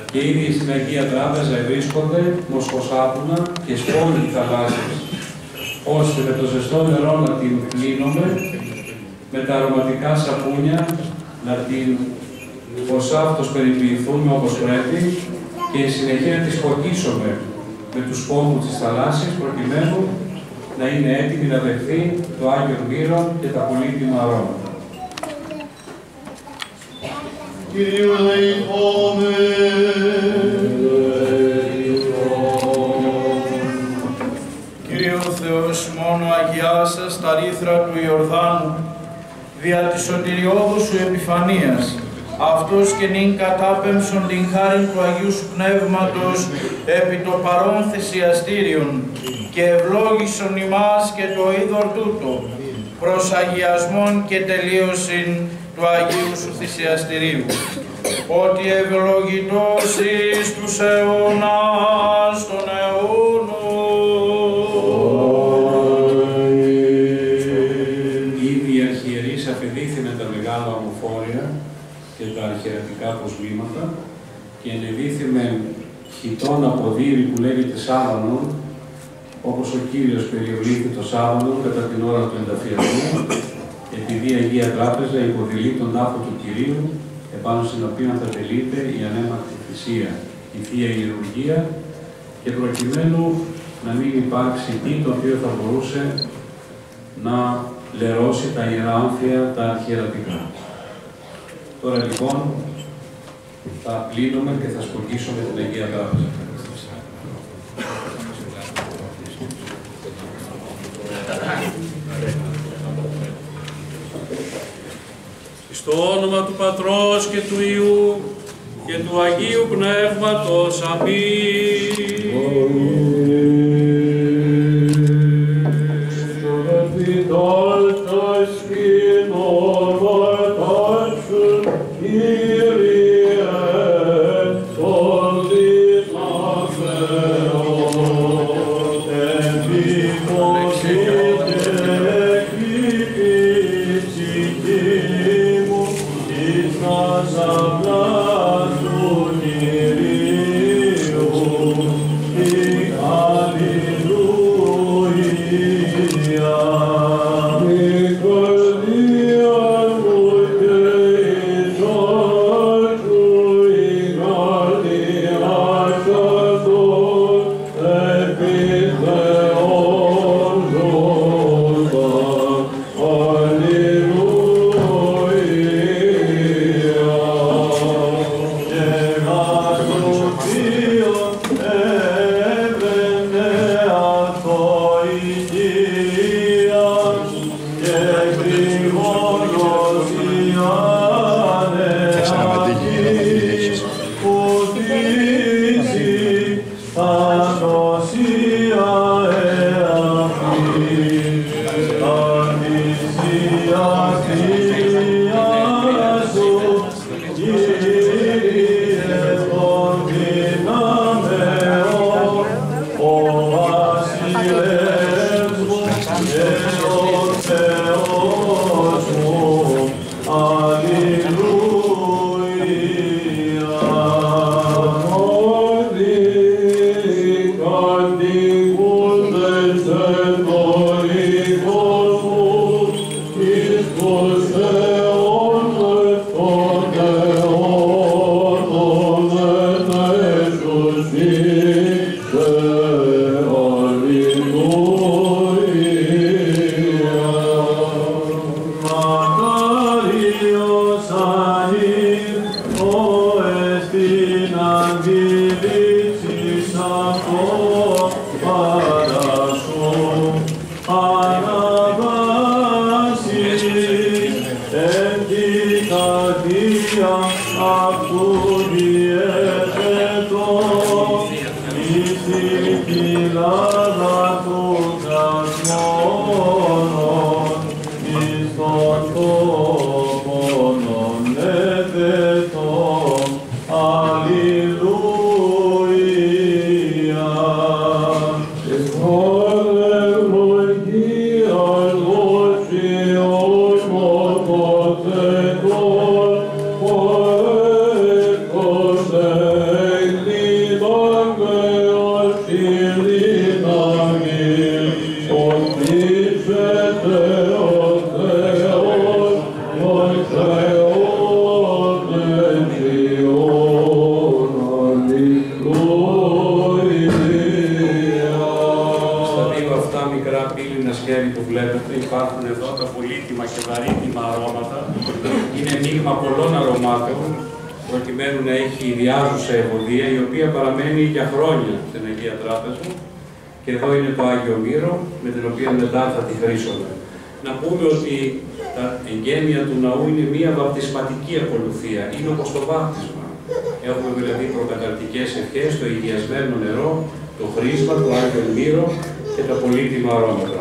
και ήδη στην Αγία Τράπεζα βρίσκονται μοσχοσάπουνα και σπόνιοι θαλάσσιες, ώστε με το ζεστό νερό να την πλύνουμε, με τα αρωματικά σαπούνια να την ως αυτός περιποιηθούμε όπως πρέπει και η συνεχεία να τη σκοτήσουμε με τους σπόγκους της θαλάσσης προκειμένου να είναι έτοιμη να δεχθεί το Άγιο Μύρον και τα πολύτιμα αρώματα. Κύριε δεηθώμε. Κύριε ο Θεός, μόνο αγιάσας τα ρήθρα του Ιορδάνου, δια της σωτηριώδου σου επιφανίας, αυτός και νυν κατάπεμψον την χάριν του Αγίου σου Πνεύματος επί το παρόν θυσιαστήριον και ευλόγησον ημάς και το είδωρ τούτο προς αγιασμόν και τελείωσιν του Αγίου σου θυσιαστηρίου. Ότι ευλογητός εις τους αιώνας των αιώνων. Ήδη οι αρχιερείς απεδίθυναν τα μεγάλα ομοφόρια και τα αρχιερατικά προσβήματα και ενεδίθημεν χιτών αποδύρι που λέγεται Σάββανον, όπως ο Κύριος περιορίθη το Σάββανο κατά την ώρα του ενταφιασμού, επειδή η Αγία Τράπεζα υποδηλεί τον τάφο του Κυρίου, επάνω στην οποία θα τελείται η ανέμακτη θυσία, η Θεία Ιερουργία, και προκειμένου να μην υπάρξει τι το οποίο θα μπορούσε να λερώσει τα ιερά άμφια, τα αρχιερατικά. Τώρα λοιπόν θα πλύνουμε και θα σπουργήσουμε την Αγία Τράπεζα. Στο όνομα του Πατρός και του Υιού και του Αγίου Πνεύματος. Αμήν. Amen. και βαρύτιμα αρώματα. Είναι μείγμα πολλών αρωμάτων, προκειμένου να έχει ιδιάζουσα ευωδία, η οποία παραμένει για χρόνια στην Αγία Τράπεζα. Και εδώ είναι το Άγιο Μύρο, με την οποία μετά θα τη χρήσουμε. Να πούμε ότι τα εγγένεια του ναού είναι μία βαπτισματική ακολουθία, είναι όπως το βάπτισμα. Έχουμε δηλαδή προκαταρκτικές ευχές, το υγιασμένο νερό, το χρήσμα, το Άγιο Μύρο και τα πολύτιμα αρώματα.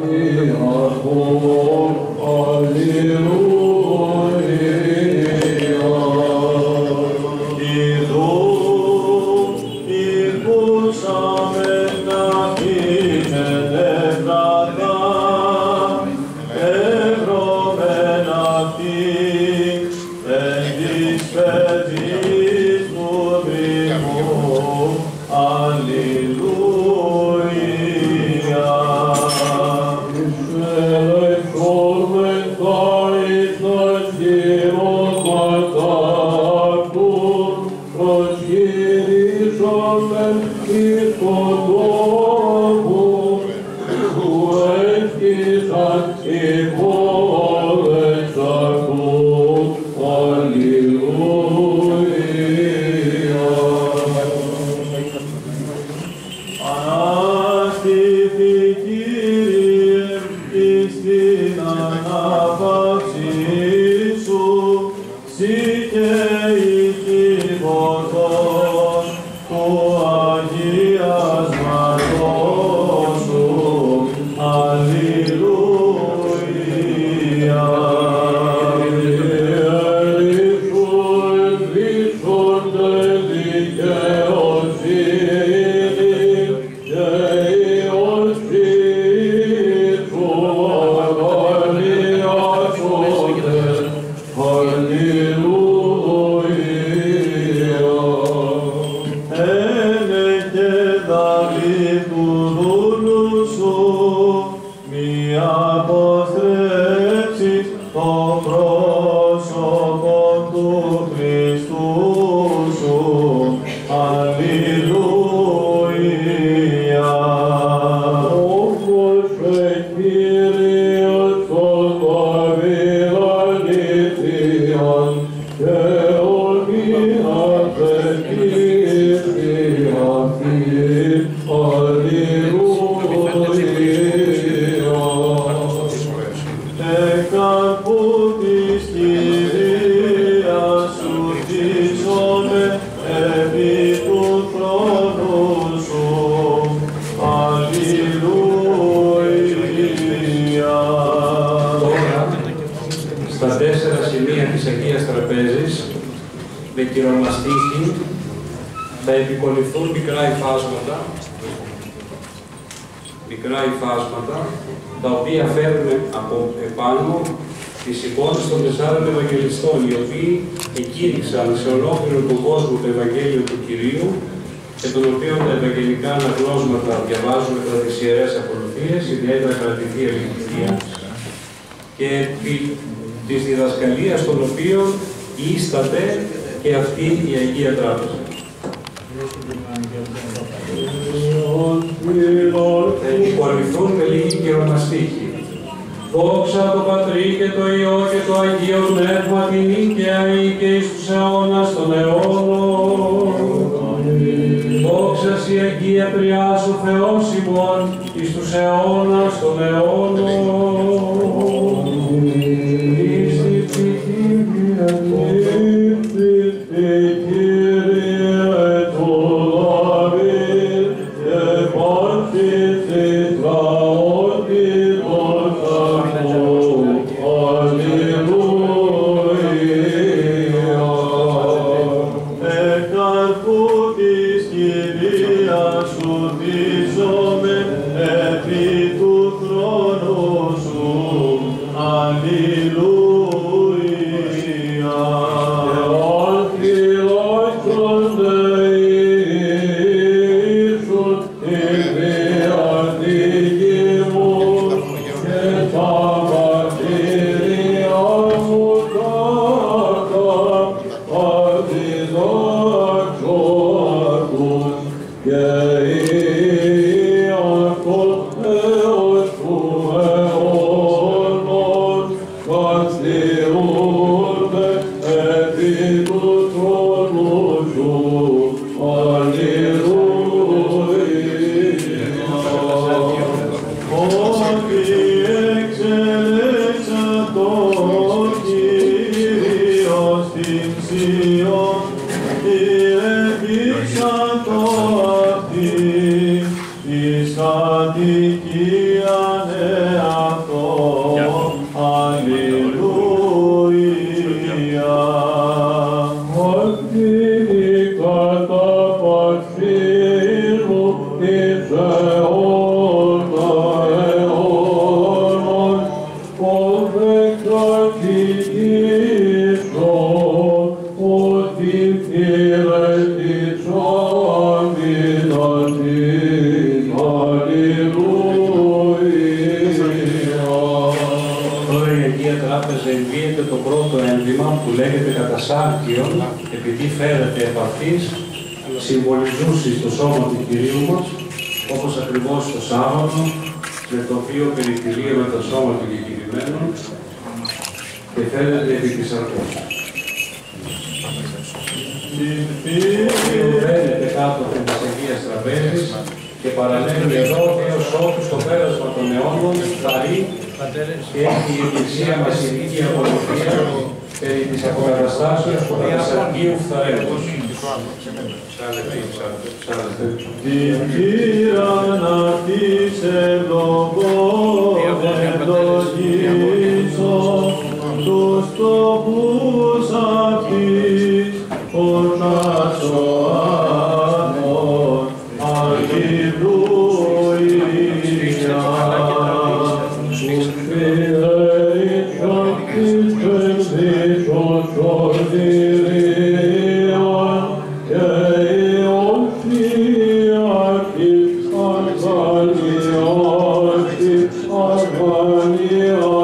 Alleluia. Ανάστηθη Κύριε, εις την ανάπαυση σου, σύ και η κυβωτών του αγιασματός σου. Αλληλούια. Τα οποία φέρνουν από επάνω τις εικόνες των 4 Ευαγγελιστών, οι οποίοι εκήρυξαν σε ολόκληρο τον κόσμο το Ευαγγέλιο του Κυρίου και των οποίων τα ευαγγελικά αναγνώσματα διαβάζουν κατά τις Ιερές Ακολουθίες, ιδιαίτερα κατά τη Θεία Λειτουργία, και της διδασκαλίας των οποίων ίσταται και αυτή η Αγία Τράπεζα. Θα επικορυφθούν με λίγη καιρομαστίχη. Δόξα το Πατρί και το Υιό και το Αγίο Πνεύμα την νίκαια ή και εις τους αιώνας των αιώνων. Δόξα σοι Αγία Τριάς ο Θεός ημών εις τους αιώνας των αιώνων. Εις τη ψυχή συμβολιζούσε το σώμα του Κυρίου μας, όπως ακριβώς το Σάββατο, με το οποίο περιτυλίαμε το σώμα του κεκοιμημένου και φαίνεται επί της αρκός. Φαίνεται κάτω από τις Αγίας Τραπέζης και παραλέγει εδώ έως ότου στο πέρασμα των αιώνων χαρεί και έχει η Εκκλησία μας ειδική αποδοχία περί της αποκαταστάσεως του Αγίου Φθαρέως. Την κύραν αυτής ευλογών ευλογήσω, τους στόχους αυτής ορνάσω άμμον, αλληλούια. Arvania